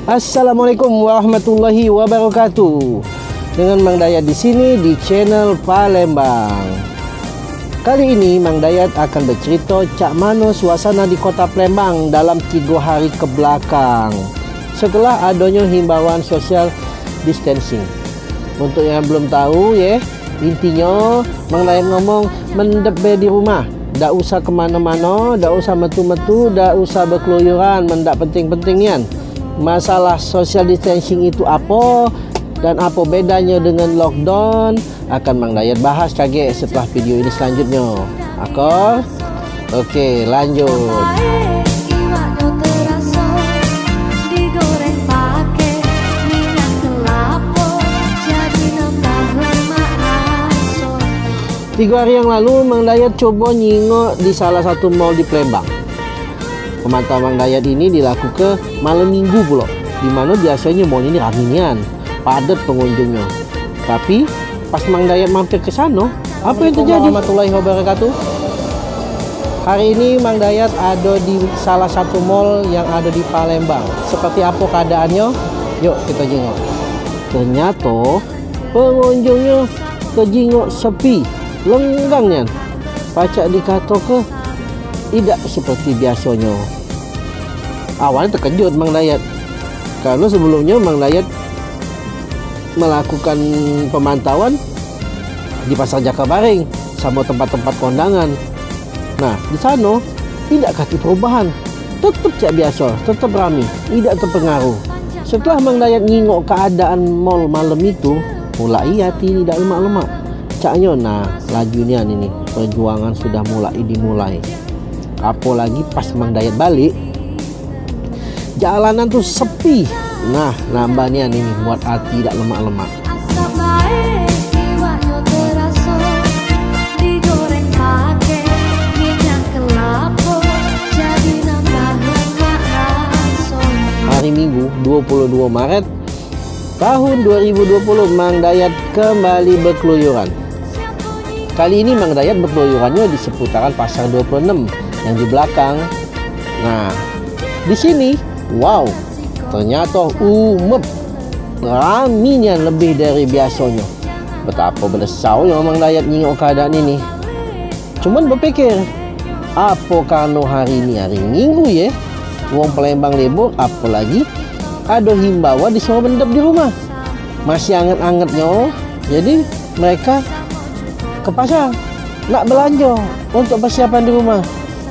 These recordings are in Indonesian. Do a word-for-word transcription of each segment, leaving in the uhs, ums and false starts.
Assalamualaikum warahmatullahi wabarakatuh. Dengan Mang Dayat di sini di channel Palembang. Kali ini Mang Dayat akan bercerita cak mano suasana di kota Palembang dalam tiga hari ke belakang setelah adanya himbauan social distancing. Untuk yang belum tahu ya, intinya Mang Dayat ngomong mendep di rumah, dak usah kemana-mana, dak usah metu-metu, dak usah berkeluyuran, mendak penting-pentingnya. Masalah social distancing itu apa dan apa bedanya dengan lockdown akan Mang Dayat bahas kaget setelah video ini selanjutnya. Akor? Oke, lanjut. Tiga hari yang lalu Mang Dayat coba nyingok di salah satu mall di Palembang. Pemantauan Mang Dayat ini dilakukan malam minggu pula, dimana biasanya mall ini ramaian, padat pengunjungnya. Tapi pas Mang Dayat mampir ke sana, apa yang terjadi? Warahmatullahi wabarakatuh. Hari ini Mang Dayat ada di salah satu mall yang ada di Palembang. Seperti apa keadaannya? Yuk kita jengok. Ternyata pengunjungnya terjengok sepi, lenggangnya. Pacak dikata ke tidak seperti biasanya. Awalnya terkejut Mang Dayat, karena sebelumnya Mang Dayat melakukan pemantauan di Pasar Jakabaring sama tempat-tempat kondangan. Nah, di sana tidak kati perubahan, tetap cak biasa, tetap ramai, tidak terpengaruh. Setelah Mang Dayat ngingok keadaan mall malam itu, mulai hati tidak lemak-lemak. Caknya, nah lajunya ini perjuangan sudah mulai dimulai. Apalagi pas Mang Dayat balik, jalanan tuh sepi. Nah, nambahnya nih buat hati tidak lemak-lemak. Hari Minggu dua puluh dua Maret tahun dua ribu dua puluh, Mang Dayat kembali berkeluyuran. Kali ini Mang Dayat berkeluyurannya di seputaran Pasar dua puluh enam yang di belakang. Nah, di sini, wow, ternyata umep, raminya lebih dari biasanya. Betapa berdesaunya Mang Dayat nyingok keadaan ini. Cuman berpikir, apa karena hari ini hari Minggu ya, wong Palembang libur, apalagi ada himbauan disuruh mendep di rumah. Masih anget-angetnya, jadi mereka ke pasar nak belanja untuk persiapan di rumah.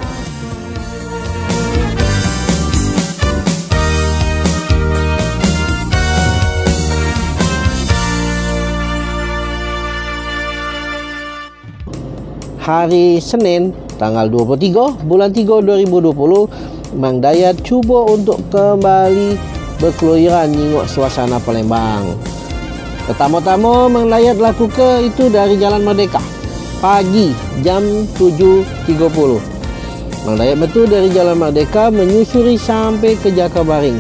Hari Senin tanggal dua puluh tiga bulan tiga dua ribu dua puluh, Mang Dayat coba untuk kembali berkeluyuran nyingok suasana Palembang. Pertama-tama Mang Dayat lakukan itu dari Jalan Merdeka pagi jam tujuh tiga puluh. Mang Dayat betul dari Jalan Merdeka menyusuri sampai ke Jakabaring.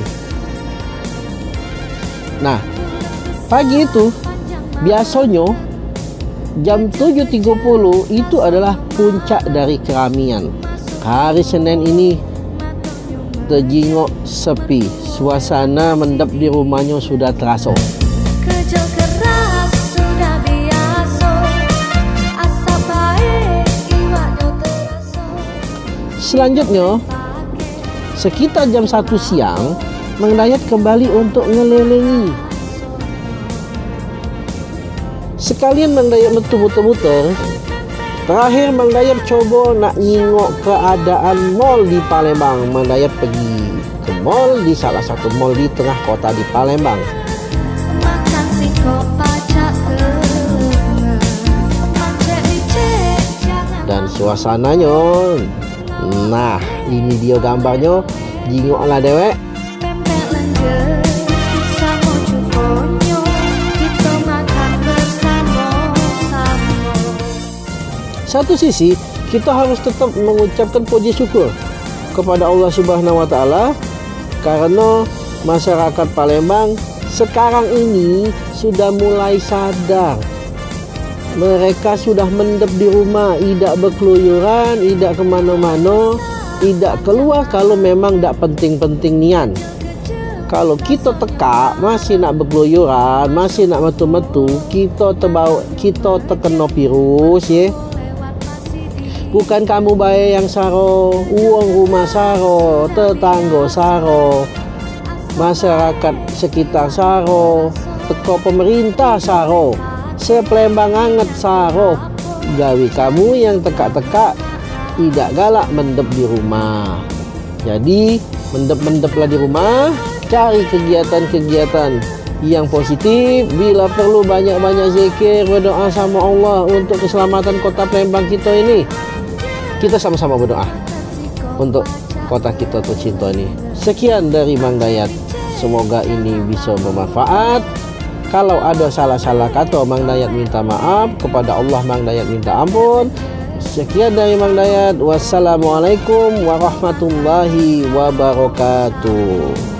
Nah, pagi itu biasanya jam tujuh tiga puluh itu adalah puncak dari keramaian. Hari Senin ini terjengok sepi, suasana mendep di rumahnya sudah terasa. Kerja keras sudah biasa, asa baik iwaknya terasa. Selanjutnya, sekitar jam satu siang, Mang Dayat kembali untuk ngelilingi. Sekalian Mang Dayat muter-muter. Terakhir Mang Dayat coba nak nyingok keadaan mall di Palembang. Mang Dayat pergi ke mall di salah satu mall di tengah kota di Palembang. Dan suasananya, nah ini dia gambarnya, jingoklah dewek. Satu sisi kita harus tetap mengucapkan puji syukur kepada Allah Subhanahu wa taala karena masyarakat Palembang sekarang ini sudah mulai sadar. Mereka sudah mendep di rumah, tidak berkeluyuran, tidak kemana-mana, tidak keluar kalau memang tidak penting-penting nian. Kalau kita teka masih nak berkeluyuran, masih nak metu-metu, kita terbau, kita terkena virus ya. Bukan kamu baik yang saro, uang rumah saro, tetangga saro, masyarakat sekitar saro, teko pemerintah saro, sepelembang anget saro. Gawi kamu yang teka-teka tidak galak mendep di rumah. Jadi mendep-mendeplah di rumah, cari kegiatan-kegiatan yang positif. Bila perlu banyak-banyak zikir, berdoa sama Allah untuk keselamatan kota Palembang kita ini. Kita sama-sama berdoa untuk kota kita tercinta ini. Sekian dari Mang Dayat. Semoga ini bisa bermanfaat. Kalau ada salah-salah kata, Mang Dayat minta maaf. Kepada Allah Mang Dayat minta ampun. Sekian dari Mang Dayat. Wassalamualaikum warahmatullahi wabarakatuh.